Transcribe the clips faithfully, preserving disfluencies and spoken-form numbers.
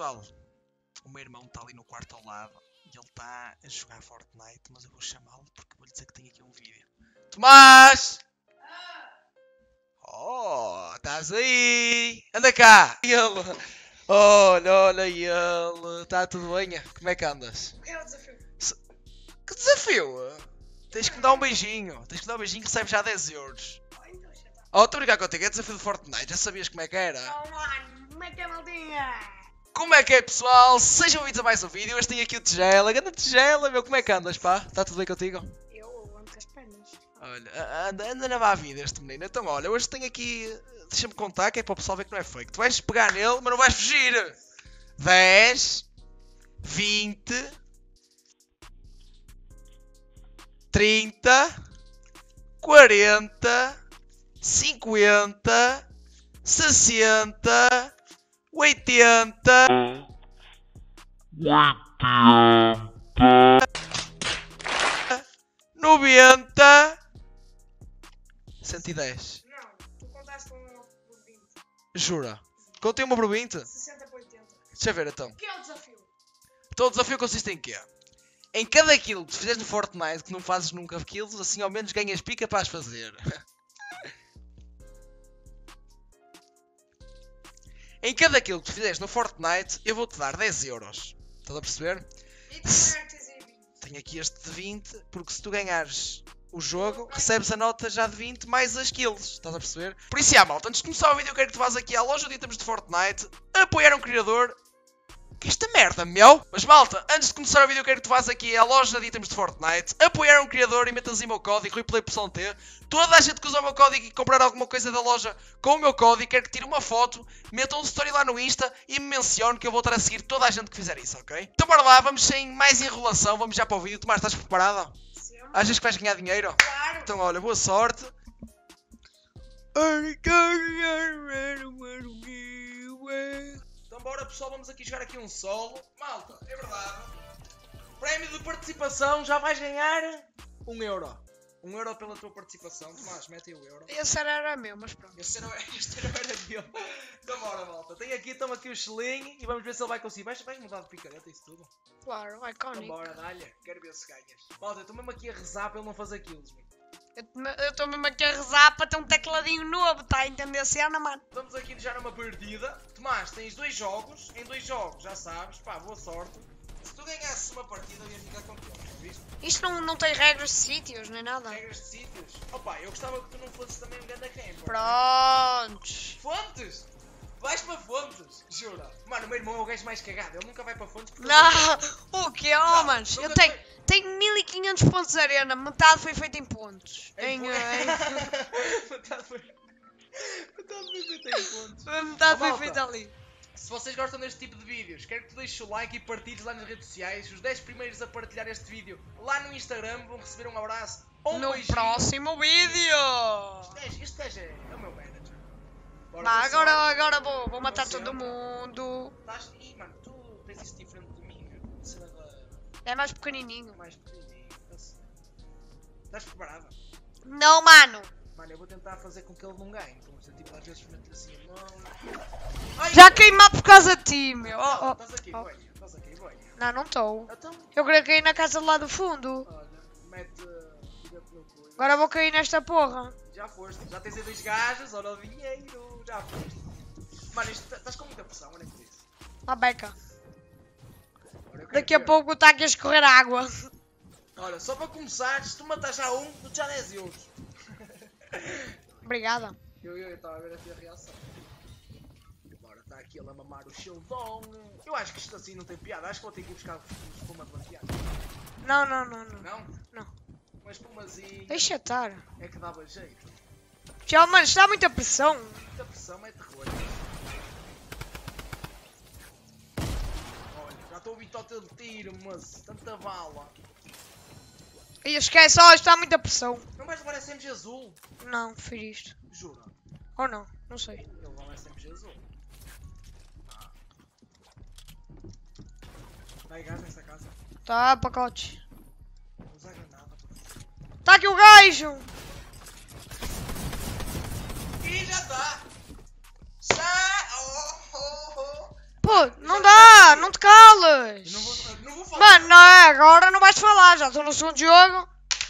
pessoal, o meu irmão está ali no quarto ao lado e ele está a jogar Fortnite, mas eu vou chamá-lo porque vou lhe dizer que tenho aqui um vídeo. Tomás! Oh, estás aí! Anda cá! Ele! Olha, olha ele! Está tudo bem? Como é que andas? É o desafio. Se... Que desafio? Tens que me dar um beijinho. Tens que me dar um beijinho que recebes já dez euros. Oh, então já tá. Oh, estou a brincar contigo, é desafio de Fortnite, já sabias como é que era? Oh, mano, como é que é, maldinha? Como é que é, pessoal? Sejam bem-vindos a mais um vídeo. Hoje tenho aqui o Tigela. Ganda Tigela, meu, como é que andas, pá? Está tudo bem contigo? Eu ando com as pernas. Olha, anda, anda na má vida este menino. Então, olha, hoje tenho aqui... Deixa-me contar que é para o pessoal ver que não é fake. Tu vais pegar nele, mas não vais fugir. dez, vinte, trinta, quarenta, cinquenta, sessenta... oitenta, noventa, cento e dez. Não, tu contaste um por vinte. Jura? Contei uma por vinte? sessenta por oitenta. Deixa eu ver então. O que é o desafio? Então o desafio consiste em quê? Em cada kill que tu fizeres no Fortnite, que não fazes nunca kills, assim ao menos ganhas pica para as fazer. Em cada kill que tu fizeres no Fortnite, eu vou-te dar dez euros. Estás a perceber? E tu ganhaste aí vinte. Tenho aqui este de vinte, porque se tu ganhares o jogo, recebes a nota já de vinte mais as kills. Estás a perceber? Por isso, já, malta, antes de começar o vídeo, eu quero que tu vás aqui à loja de itens de Fortnite, apoiar um criador. Que esta merda, meu! Mas, malta, antes de começar o vídeo, eu quero que tu vás aqui à loja de itens de Fortnite, apoiar um criador e metas aí o meu código, RuiPlayPsonT. Toda a gente que usa o meu código e comprar alguma coisa da loja com o meu código, quero que tire uma foto, meta um story lá no Insta e me mencione que eu vou estar a seguir toda a gente que fizer isso, ok? Então bora lá, vamos sem mais enrolação, vamos já para o vídeo. Tomás, estás preparado? Sim. Achas que vais ganhar dinheiro? Claro. Então olha, boa sorte. Então bora pessoal, vamos aqui jogar aqui um solo. Malta, é verdade. Prémio de participação, já vais ganhar um euro. Um euro pela tua participação. Tomás, mete aí o euro. Esse era, era meu, mas pronto. Este não, este não era dele. Então bora, malta. Tem aqui, toma aqui o selinho e vamos ver se ele vai conseguir. Vais, vais mudar de picareta isso tudo? Claro, Então icónico. bora, dá-lhe. Quero ver se ganhas. Malta, eu estou mesmo aqui a rezar para ele não fazer kills, meu. Eu estou mesmo aqui a rezar para ter um tecladinho novo, tá a entender a cena, mano? Estamos aqui já numa partida. Tomás, tens dois jogos. Em dois jogos, já sabes. Pá, boa sorte. Se tu ganhasses uma partida, eu ia ficar contente, já viste? Isto não, não tem regras de sítios, nem nada. Regras de sítios. Opa, eu gostava que tu não fosses também um ganda camper. Prontos. Fontes! Vais para Fontes, jura? Mano, o meu irmão é o gajo mais cagado. Ele nunca vai para Fontes porque... Não, o que, homens? Não, Eu não tenho, foi- tenho mil e quinhentos pontos de arena, metade foi feita em pontos. Em Em, po- em, Metade foi... Metade foi feita em Fontes. metade Oh, foi malta. feita ali. Se vocês gostam deste tipo de vídeos, quero que tu deixes o like e partilhes lá nas redes sociais. Os dez primeiros a partilhar este vídeo lá no Instagram vão receber um abraço ou um No beijinho. próximo vídeo. Este gajo, este gajo é, é o meu manager. Bora, Vá, boa agora, sorte. agora vou, vou Como matar sempre. todo mundo. Estás... Ih, mano, tu tens isso diferente de mim. A cena da... É mais pequenininho. mais pequenininho. Estás- Estás preparada? Não, mano. Mano, eu vou tentar fazer com que ele não ganhe. Então, você, tipo, às vezes meter assim a mão. Ai, Já queimar por causa de ti, meu. Não, Oh, oh. estás aqui, oh. venha. Estás aqui, venha. Não, não estou. Então, Eu queria cair na casa lá do fundo. olha, mete... mete no coisa. Agora vou cair nesta porra. Já foste, já tens aí dois gajos, olha o dinheiro, já foste. Mano, isto, estás com muita pressão, olha que isso. Uma beca. Olha, eu quero Daqui a ver. pouco está aqui a escorrer água. Olha, só para começar, se tu matas já um, tu já dez euros. Obrigada. Eu eu estava a ver a tua reação. Bora, está aqui ele a mamar o Sheldon. Eu acho que isto assim não tem piada, acho que vou ter que ir buscar espuma de bateado. Não, não, não, não. Não? Não. Uma espumazinha. Deixa estar. É que dava jeito. Já, mano, está muita pressão. Muita pressão é terror. Olha, já estou a ouvir total de tiro, mas tanta bala. E esquece, ó, está muita pressão. Não vais levar S M G azul? Não, prefiro isto. Jura? Ou não, não sei. Ele vai lá S M G azul. Ah. Vai gás nesta casa. Tá, pacotes. Não usa granada. Tá aqui o gajo. E já está! Já! Oh, oh, oh. Pô, não Já dá. estou no segundo jogo.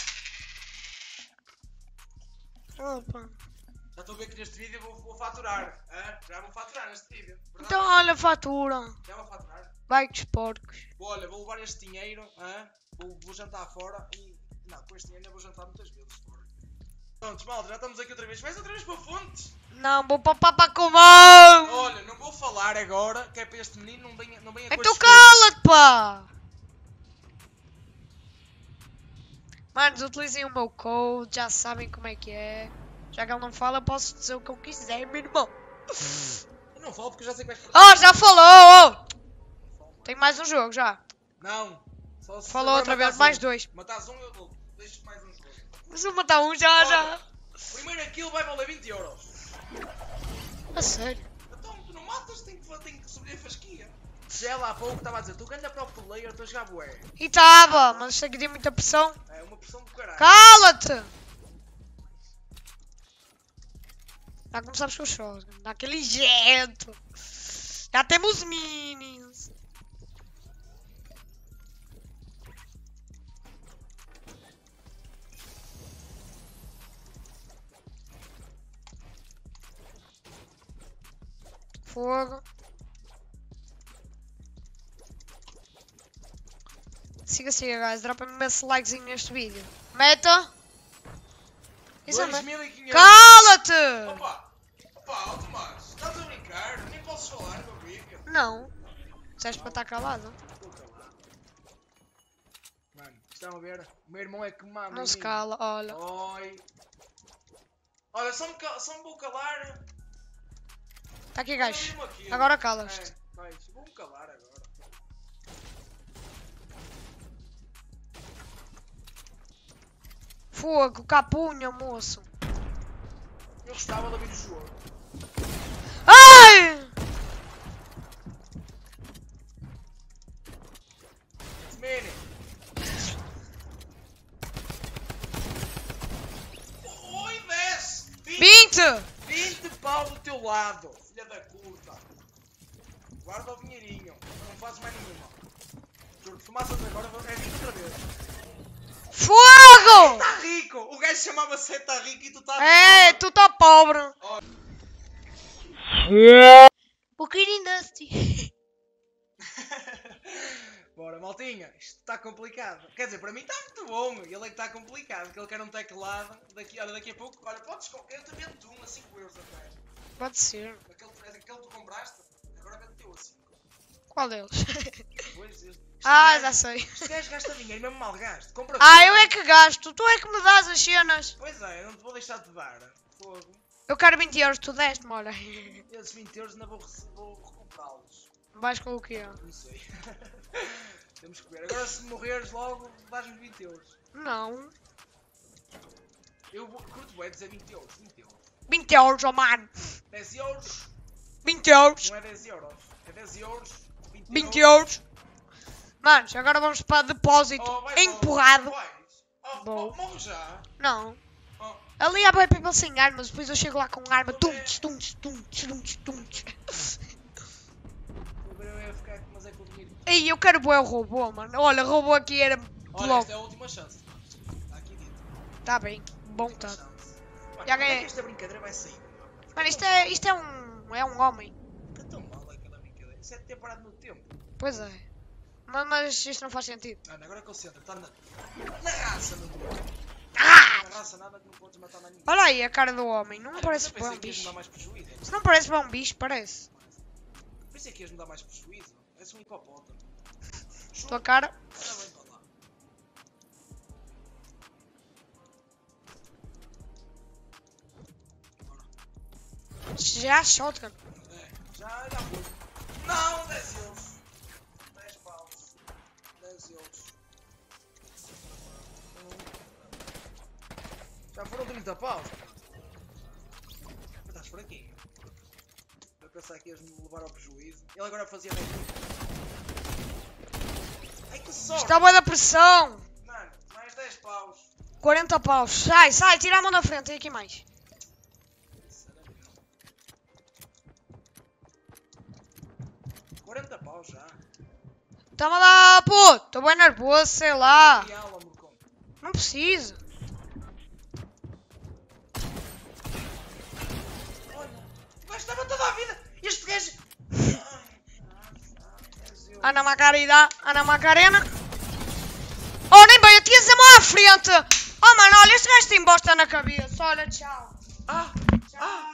Opa. Já estou a ver que neste vídeo vou, vou faturar. Hã? Já vou faturar neste vídeo. Verdade? Então olha, fatura. Já vou faturar. Vai com os porcos. Olha, vou levar este dinheiro. Hã? Vou, vou jantar fora e... Não, com este dinheiro eu vou jantar muitas vezes fora. Prontos, malta, já estamos aqui outra vez. Vais outra vez para Fontes? Não, vou para Papacomão. Olha, não vou falar agora, que é para este menino não venha, não venha com Então estes cala-te, pá. Manos, utilizem o meu code, já sabem como é que é. Já que ele não fala, posso dizer o que eu quiser, meu irmão. Eu não falo porque eu já sei que vais Oh, já falou! Oh. Tem mais um jogo, já. Não. Só se Falou agora outra vez, matares mais um. dois. Matares um, eu dou. Deixo mais um jogo. Mas eu matar um já, Olha, já. primeiro kill vai valer vinte euros. A sério? Então, tu não matas, tem que, tem que subir a fasquia. Já lá há pouco estava a dizer, tu ganha para o player, estou a jogar bué. E tava, mas isso aqui tem muita pressão. É uma pressão do caralho. Cala-te! Já começamos com o shotgun, daquele jeito. Já temos minis. Fogo. Siga, siga, guys. Dropa-me esse likezinho neste vídeo. Meta. Isso é dois meta. mil e quinhentos. Cala-te! Opa! Opa, ó Tomás, estás a brincar? Nem posso falar no vídeo. Não. Disseste para estar calado. Estou calado. Mano, estão a ver? O meu irmão é que manda. Não em se mim. cala, olha. Oi. Olha, só me, cal- só me vou calar. Tá aqui, gajo. Olha-me aquilo. Agora calas-te. É, vai, vou-me calar agora. Fogo, capunha, moço. Eu gostava de ouvir o jogo. Ai! Mini. Oi, dez! vinte! vinte pau do teu lado, filha da curta. Guarda o dinheirinho, não fazes mais nenhuma. Juro, se massas agora, é rico outra vez. Fogo! Está rico! O gajo chamava-se Está rico e tu estás... É, tu tá pobre. Oh. Pouquinho Dusty. Bora, maltinha, isto está complicado. Quer dizer, para mim está muito bom. Ele é que está complicado, que ele quer um teclado. Daqui, olha, daqui a pouco, olha, podes comprar. Eu te vendo um a cinco euros até. Pode ser. Aquele, aquele que tu compraste, agora vende-te a cinco. Qual deles? Pois, este Ah, gajo- já sei. Este gajo gasta dinheiro, mesmo mal gasto. Compra Ah, tudo. eu é que gasto. Tu é que me dás as cenas. Pois é, eu não te vou deixar de dar. Fogo. Eu quero vinte euros, tu deste-me, olha. Esses vinte euros ainda vou, rece- vou recuperá-los. Vais com o quê? Não sei. Temos que ver. Agora se morreres logo, dás-me vinte euros. Não. Eu vou, curto bem dizer vinte euros. vinte euros. vinte euros, oh mano. dez euros. vinte euros. Não é dez euros. É dez euros. vinte, vinte euros. Manos, agora vamos para depósito Oh, vai, empurrado. Vais. Oh, Vou. oh, morre já. Não. Oh. Ali há bem people sem armas, depois eu chego lá com arma. Tuntes, tuntes, tuntes, tuntes, tuntes. Vou ver, eu ia ficar, mas é com o dinheiro. Ei, eu quero bué o robô, mano. Olha, o robô aqui era Olha, logo. esta é a última chance. Está aqui dentro. Tá bem, bom Última tá. chance. Mano, Já como é ganhei. que esta brincadeira vai sair? Mano, isto é, isto é um. É um homem. Está tão mal aquela brincadeira. Isso é de ter parado no tempo. Pois é. Mas, mas isto não faz sentido. Mano, agora concentra. Está na, na raça, meu Deus. Ah! Na raça nada que não podes matar mais ninguém. Olha aí a cara do homem. Não Olha, parece eu bom pensei que ias me bicho. dar mais prejuízo. Se não parece bom bicho, parece. Pensei que ias me dar mais prejuízo. És um hipopótamo. Tua cara. Anda bem para lá. Já shotgun. É, já, já foi. Não, dez euros. dez paus. dez euros. Já foram trinta paus. Mas estás fraquinho. Eu pensava que ias me levar ao prejuízo. Ele agora fazia bem. Ai que sorte! Está boa da pressão. Mano, mais dez paus. quarenta paus. Sai, sai, tira a mão da frente. Tem aqui mais. quarenta paus já. Toma lá, puto. Tô bem nervoso, sei lá. Real, amor. Não preciso. Olha, o gajo estava toda a vida. Este gajo... Ana Margarida, Ana Macarena. Oh, nem bem, eu tinha a mão à frente. Oh, mano, olha, este gajo tem bosta na cabeça. Olha, tchau. Ah, Tchau. ah.